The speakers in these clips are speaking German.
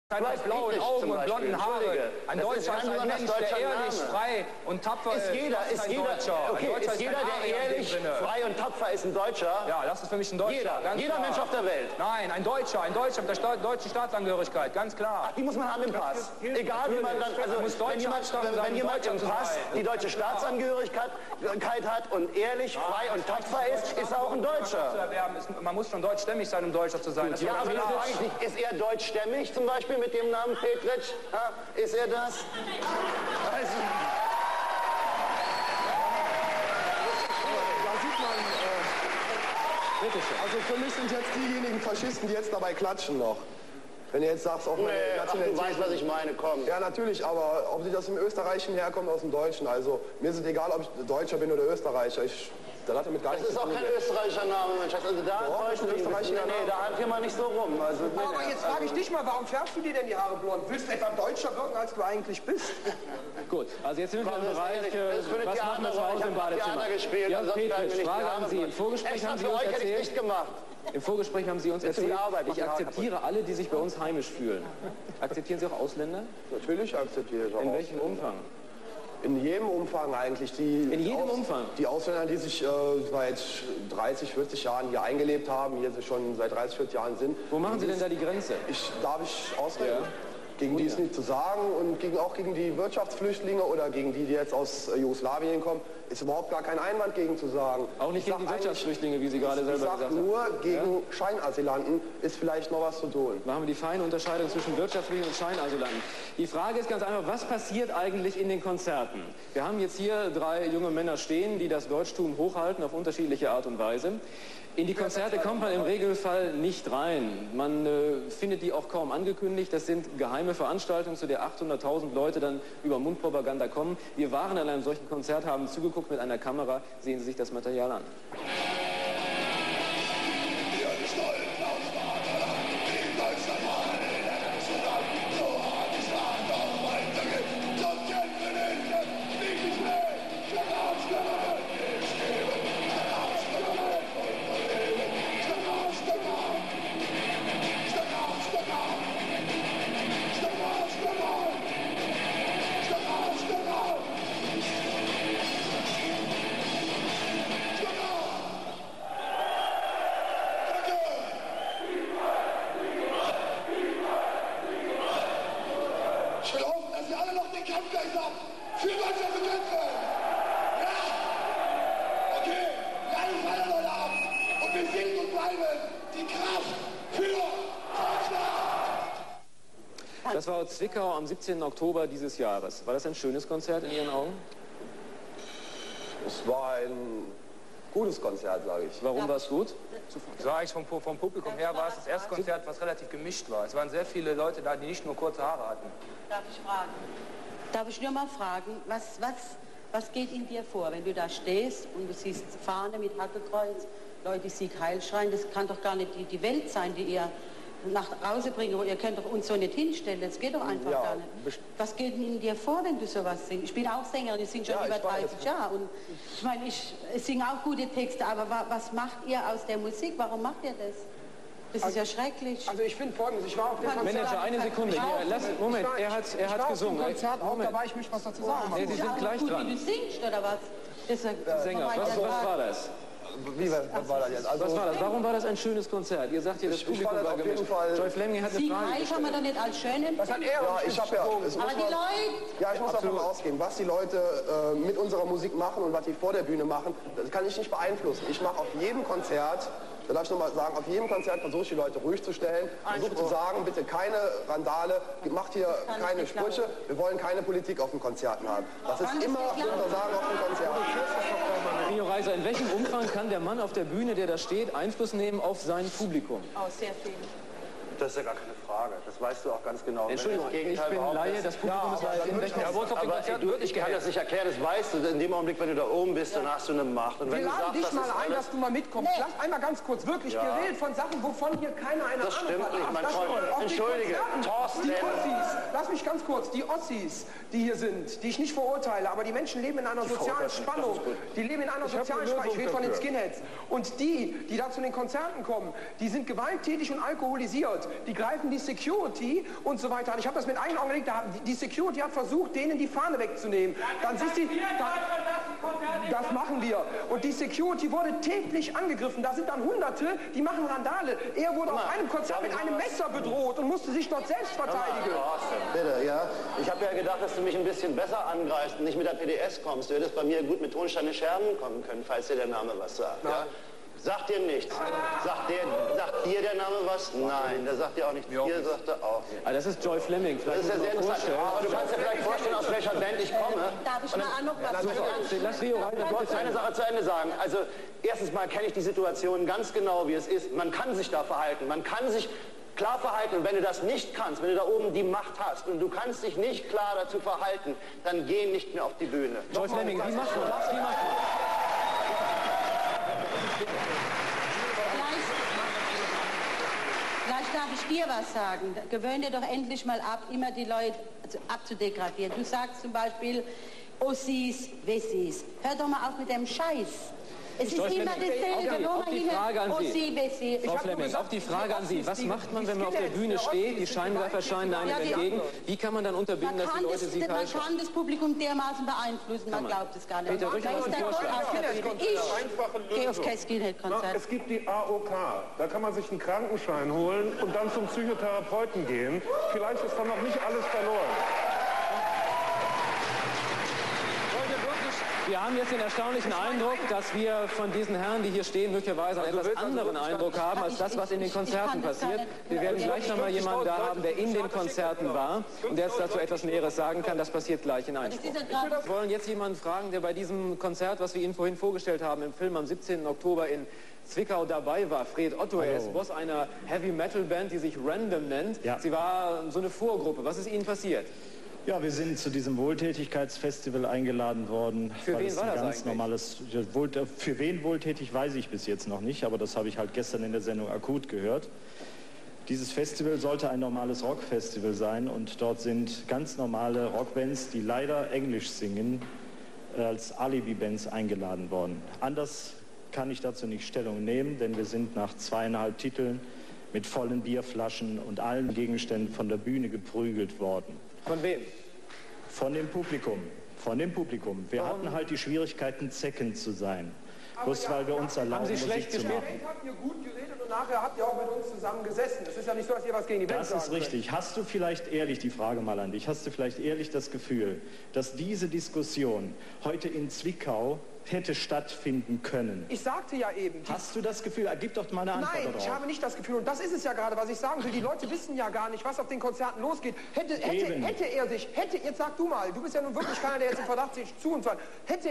Mit blauen Augen und blonden Haaren. Ein Deutscher ist ein Mensch, der ehrlich, frei und tapfer ist. Ist jeder, der ehrlich, frei und tapfer ist, ein Deutscher? Ja, das ist für mich ein Deutscher. Jeder Mensch auf der Welt? Nein, ein Deutscher mit der deutschen Staatsangehörigkeit, ganz klar. Ach, die muss man haben im Pass. Egal wie man dann, also wenn jemand im Pass die deutsche Staatsangehörigkeit hat und ehrlich, frei und tapfer ist er auch ein Deutscher. Man muss schon deutschstämmig sein, um Deutscher zu sein. Ja, aber das frage ich nicht. Ist er deutschstämmig zum Beispiel mit dem Namen Petritsch? Ist er das? Also, also für mich sind jetzt diejenigen Faschisten, die jetzt dabei klatschen noch. Wenn ihr jetzt sagst, auch meine Nationalität... du weißt, was ich meine, komm. Ja, natürlich, aber ob sie das im Österreichischen herkommt, aus dem Deutschen, also mir ist es egal, ob ich Deutscher bin oder Österreicher. Das hat damit gar nichts zu tun. Das ist auch kein österreichischer Name, mein Schatz. Also da täuschen wir nicht. Nee, da halt hier mal nicht so rum. Also, aber jetzt frage ich dich mal, warum färbst du dir denn die Haare blond? Willst du etwa deutscher wirken, als du eigentlich bist? Gut, also jetzt sind wir im Bereich, was machen wir zu Hause im Badezimmer? Ja, Petritsch, Frage an Sie. Im Vorgespräch haben Sie uns erzählt... Im Vorgespräch haben Sie uns erzählt, ich akzeptiere alle, die sich bei uns heimisch fühlen. Akzeptieren Sie auch Ausländer? Natürlich akzeptiere ich auch. In welchem Umfang? In jedem Umfang eigentlich. In jedem Umfang? Die Ausländer, die sich seit 30, 40 Jahren hier eingelebt haben, hier schon seit 30, 40 Jahren sind. Wo machen Sie denn da die Grenze? Darf ich ausreden? Ja. Gegen die ist nicht zu sagen und auch gegen die Wirtschaftsflüchtlinge oder gegen die jetzt aus Jugoslawien kommen, ist überhaupt gar kein Einwand gegen zu sagen. Auch nicht gegen die Wirtschaftsflüchtlinge, wie Sie gerade selber gesagt haben. Nur gegen Scheinasylanten ist vielleicht noch was zu tun. Da haben wir die feine Unterscheidung zwischen Wirtschaftsflüchtlingen und Scheinasylanten. Die Frage ist ganz einfach, was passiert eigentlich in den Konzerten? Wir haben jetzt hier 3 junge Männer stehen, die das Deutschtum hochhalten auf unterschiedliche Art und Weise. In die Konzerte kommt man im Regelfall nicht rein. Man findet die auch kaum angekündigt. Das sind geheime Veranstaltungen, zu der 800.000 Leute dann über Mundpropaganda kommen. Wir waren an einem solchen Konzert, haben zugeguckt mit einer Kamera. Sehen Sie sich das Material an. Das war Zwickau am 17. Oktober dieses Jahres. War das ein schönes Konzert in Ihren Augen? Es war ein gutes Konzert, sage ich. Warum war es gut? Es war eigentlich vom Publikum her war es das erste Konzert, was relativ gemischt war. Es waren sehr viele Leute da, die nicht nur kurze Haare hatten. Darf ich fragen? Darf ich nur mal fragen, was geht in dir vor, wenn du da stehst und du siehst Fahne mit Hakenkreuz, Leute, die Sieg Heil schreien? Das kann doch gar nicht die Welt sein, die ihr nach Hause bringen. Ihr könnt doch uns so nicht hinstellen, das geht doch einfach gar nicht. Was geht in dir vor, wenn du sowas singst? Ich bin auch Sängerin, ich singe schon über 30 Jahre und ich meine, ich singe auch gute Texte, aber was macht ihr aus der Musik? Warum macht ihr das? Das ist ja schrecklich. Also ich finde Folgendes, ich war auf dem Konzert... Manager, eine Sekunde, Moment, er hat gesungen. Ich war auf dem Konzert auch, da war ich mich was dazu sagen. Nee, Sie sind gleich dran. Wie du singst, oder was? Sänger, was war das? Was war das jetzt? Also, was war das? Warum war das ein schönes Konzert? Ihr sagt hier, das Publikum war gemischt. Joy Fleming hat eine Frage kann man doch nicht als schön empfinden. Was hat er? Ja, ich habe aber die Leute... Ja, ich muss davon ausgehen, was die Leute mit unserer Musik machen und was die vor der Bühne machen, das kann ich nicht beeinflussen. Ich mache auf jedem Konzert, da darf ich nochmal sagen, auf jedem Konzert versuche ich die Leute ruhig zu stellen, versuche zu sagen, bitte keine Randale, macht hier keine Sprüche, wir wollen keine Politik auf den Konzerten haben. Das ist immer unser Sagen auf den Konzerten. Rio Reiser, in welchem Umfang kann der Mann auf der Bühne, der da steht, Einfluss nehmen auf sein Publikum? Oh, sehr viel. Das ist ja gar keine Frage. Das weißt du auch ganz genau. Entschuldigung, ich bin Laie, das Publikum ist Laie. Ich kann das nicht erklären, das weißt du. In dem Augenblick, wenn du da oben bist, dann hast du eine Macht. Und wenn wir laden dich mal ein, dass du mal mitkommst. Lass einmal ganz kurz, wirklich, wir reden von Sachen, wovon hier keiner eine Ahnung hat. Das stimmt nicht, mein Freund. Entschuldige, Thorsten. Lass mich ganz kurz, die Ossis, die hier sind, die ich nicht verurteile, aber die Menschen leben in einer sozialen Spannung. Die leben in einer sozialen Spannung, ich rede von den Skinheads. Und die da zu den Konzerten kommen, die sind gewalttätig und alkoholisiert. Die greifen die Security und so weiter an. Ich habe das mit eigenen Augen gelegt, die Security hat versucht, denen die Fahne wegzunehmen. Dann sind sie... Das machen wir. Und die Security wurde täglich angegriffen. Da sind dann Hunderte, die machen Randale. Er wurde auf einem Konzert mit einem Messer bedroht und musste sich dort selbst verteidigen. Bitte, ja. Ich habe ja gedacht, dass du mich ein bisschen besser angreifst und nicht mit der PDS kommst. Du hättest bei mir gut mit Tonsteine Scherben kommen können, falls dir der Name was sagt. Ja? Sagt dir nichts. Sagt dir der Name was? Nein, der sagt dir auch nichts. Dir sagt er auch nichts. Das ist Joy Fleming. Das ist ja sehr interessant. Aber du kannst dir vielleicht vorstellen, aus welcher Band ich komme. Darf ich mal noch was sagen? Lass Rio rein. Ich wollte eine Sache zu Ende sagen. Also, erstens mal kenne ich die Situation ganz genau, wie es ist. Man kann sich da verhalten. Man kann sich klar verhalten. Und wenn du das nicht kannst, wenn du da oben die Macht hast und du kannst dich nicht klar dazu verhalten, dann geh nicht mehr auf die Bühne. Joy Fleming, wie macht man das? Vielleicht darf ich dir was sagen. Gewöhn dir doch endlich mal ab, immer die Leute abzudegradieren. Du sagst zum Beispiel Ossis, Wessis. Hör doch mal auf mit dem Scheiß. Es ist immer dasselbe, nur mal hin, Ossi, Wessi. Frau Fleming, auf die Frage an Sie. Was macht man, wenn man auf der Bühne steht, die Scheinwerfer scheinen einem entgegen? Wie kann man dann unterbinden, dass die Leute Sie falsch... Man kann das Publikum dermaßen beeinflussen, man glaubt es gar nicht. Peter, Ich gehe auf kein Skinhead-Konzert. Es gibt die AOK, da kann man sich einen Krankenschein holen und dann zum Psychotherapeuten gehen. Vielleicht ist dann noch nicht alles verloren. Wir haben jetzt den erstaunlichen Eindruck, dass wir von diesen Herren, die hier stehen, möglicherweise einen etwas anderen Eindruck haben, als das, was in den Konzerten passiert. Wir werden gleich noch mal jemanden da haben, der in den Konzerten war und der jetzt dazu etwas Näheres sagen kann. Das passiert gleich in Einspruch. Wir wollen jetzt jemanden fragen, der bei diesem Konzert, was wir Ihnen vorhin vorgestellt haben, im Film am 17. Oktober in Zwickau dabei war. Fred Otto, er ist Boss einer Heavy-Metal-Band, die sich Random nennt. Ja. Sie war so eine Vorgruppe. Was ist Ihnen passiert? Ja, wir sind zu diesem Wohltätigkeitsfestival eingeladen worden. Für wen war das eigentlich? Normales, für wen wohltätig, weiß ich bis jetzt noch nicht, aber das habe ich halt gestern in der Sendung akut gehört. Dieses Festival sollte ein normales Rockfestival sein und dort sind ganz normale Rockbands, die leider Englisch singen, als Alibi-Bands eingeladen worden. Anders kann ich dazu nicht Stellung nehmen, denn wir sind nach 2,5 Titeln mit vollen Bierflaschen und allen Gegenständen von der Bühne geprügelt worden. Von wem? Von dem Publikum. Von dem Publikum. Wir hatten halt die Schwierigkeiten, Zecken zu sein. Bloß weil wir uns erlauben, Musik zu machen. Habt ihr gut geredet und nachher habt ihr auch mit uns zusammen gesessen. Es ist ja nicht so, dass ihr was gegen die Band sagen Das ist richtig. Hast du vielleicht ehrlich, die Frage mal an dich, hast du vielleicht ehrlich das Gefühl, dass diese Diskussion heute in Zwickau hätte stattfinden können? Ich sagte ja eben... Hast du das Gefühl? Gib doch mal eine Antwort darauf. Nein, ich habe nicht das Gefühl. Und das ist es ja gerade, was ich sagen will. Die Leute wissen ja gar nicht, was auf den Konzerten losgeht. Hätte er sich, jetzt sag du mal, du bist ja nun wirklich keiner, der jetzt im Verdacht sich zu uns hat. Hätte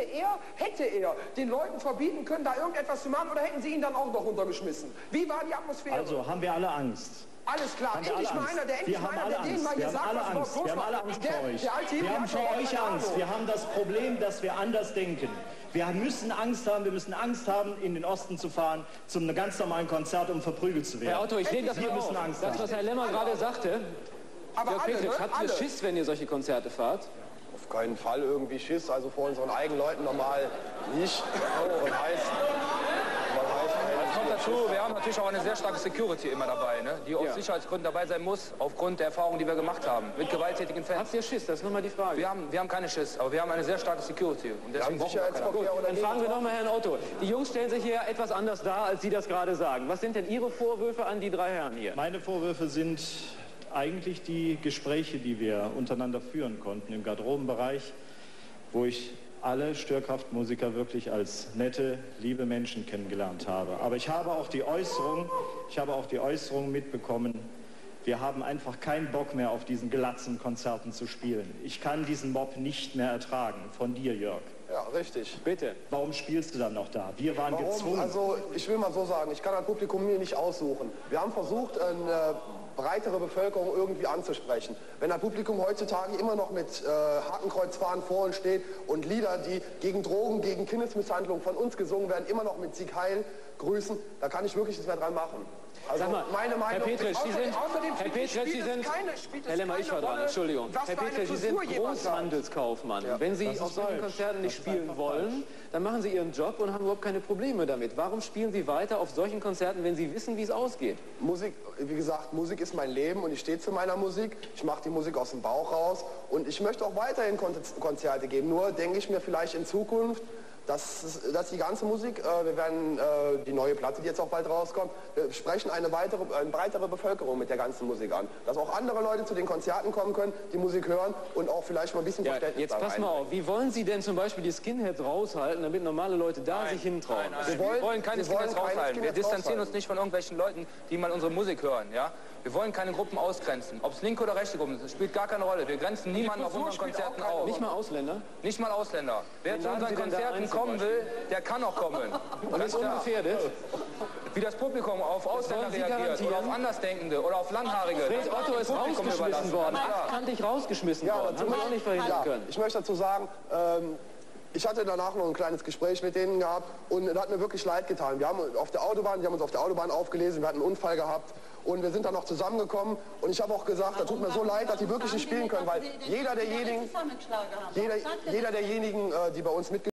er den Leuten verbieten können, da irgendetwas zu machen, oder hätten sie ihn dann auch noch runtergeschmissen? Wie war die Atmosphäre? Also, haben wir alle Angst? Alles klar, endlich mal einer, der denen mal wir gesagt haben alle Angst. Wir haben alle Angst vor euch. Wir haben vor euch Angst. Wir haben das Problem, dass wir anders denken. Wir müssen Angst haben, in den Osten zu fahren, zu einem ganz normalen Konzert, um verprügelt zu werden. Herr Otto, ich lege das mal auf. Das, was Herr Lemmer gerade sagte, aber Jörg Petrick, habt ihr Schiss, wenn ihr solche Konzerte fahrt? Auf keinen Fall irgendwie Schiss, also vor unseren eigenen Leuten normal nicht. Und heißt, kommt dazu, wir haben natürlich auch eine sehr starke Security immer dabei, ne? Die aus Sicherheitsgründen dabei sein muss, aufgrund der Erfahrungen, die wir gemacht haben, mit gewalttätigen Fans. Habt ihr Schiss? Das ist nochmal die Frage. Wir haben keine Schiss, aber wir haben eine sehr starke Security. Und deswegen brauchen wir keine. Gut, dann fragen wir nochmal Herrn Otto. Die Jungs stellen sich hier etwas anders dar, als Sie das gerade sagen. Was sind denn Ihre Vorwürfe an die drei Herren hier? Meine Vorwürfe sind eigentlich die Gespräche, die wir untereinander führen konnten im Garderobenbereich, wo ich alle Störkraftmusiker wirklich als nette, liebe Menschen kennengelernt habe. Aber ich habe auch die Äußerung mitbekommen, wir haben einfach keinen Bock mehr auf diesen glatzen Konzerten zu spielen. Ich kann diesen Mob nicht mehr ertragen. Von dir, Jörg. Ja, richtig. Bitte. Warum spielst du dann noch da? Wir waren gezwungen. Also, ich will mal so sagen, ich kann das Publikum mir nicht aussuchen. Wir haben versucht, eine breitere Bevölkerung irgendwie anzusprechen. Wenn das Publikum heutzutage immer noch mit Hakenkreuzfahnen vor uns steht und Lieder, die gegen Drogen, gegen Kindesmisshandlung von uns gesungen werden, immer noch mit Sieg Heil grüßen, da kann ich wirklich nichts mehr dran machen. Also Sag mal, meine Meinung, Herr Petritsch, Sie sind, außerdem Herr Petritsch, Sie sind, Herr Lemmer, ich war dran, Entschuldigung. Herr Petritsch, Sie sind Großhandelskaufmann. Ja, wenn Sie auf solchen Konzerten nicht spielen wollen, dann machen Sie Ihren Job und haben überhaupt keine Probleme damit. Warum spielen Sie weiter auf solchen Konzerten, wenn Sie wissen, wie es ausgeht? Musik, wie gesagt, Musik ist mein Leben und ich stehe zu meiner Musik. Ich mache die Musik aus dem Bauch raus und ich möchte auch weiterhin Konzerte geben. Nur denke ich mir vielleicht in Zukunft, dass die ganze Musik, wir werden die neue Platte, die jetzt auch bald rauskommt, wir sprechen eine breitere Bevölkerung mit der ganzen Musik an. Dass auch andere Leute zu den Konzerten kommen können, die Musik hören und auch vielleicht mal ein bisschen Verständnis jetzt pass mal auf, wie wollen Sie denn zum Beispiel die Skinheads raushalten, damit normale Leute da sich hintrauen? Wir wollen keine Skinheads raushalten. Wir distanzieren uns nicht von irgendwelchen Leuten, die mal unsere Musik hören. Ja? Wir wollen keine Gruppen ausgrenzen. Ob es linke oder rechte Gruppen sind, spielt gar keine Rolle. Wir grenzen niemanden auf unseren Konzerten aus. Nicht mal Ausländer? Nicht mal Ausländer. Wer zu unseren Konzerten kommen will, der kann auch kommen. Und ist ungefährdet? Wie das Publikum auf Ausländer reagiert oder auf Andersdenkende oder auf Langhaarige. Fred Otto ist rausgeschmissen worden. Kantig rausgeschmissen worden. Haben wir auch nicht verhindern können. Ich möchte dazu sagen, ich hatte danach noch ein kleines Gespräch mit denen gehabt und es hat mir wirklich leid getan. Die haben uns auf der Autobahn aufgelesen, wir hatten einen Unfall gehabt und wir sind dann noch zusammengekommen und ich habe auch gesagt, da tut mir so leid, dass die wirklich nicht spielen können, weil jeder derjenigen, die bei uns mitgespielt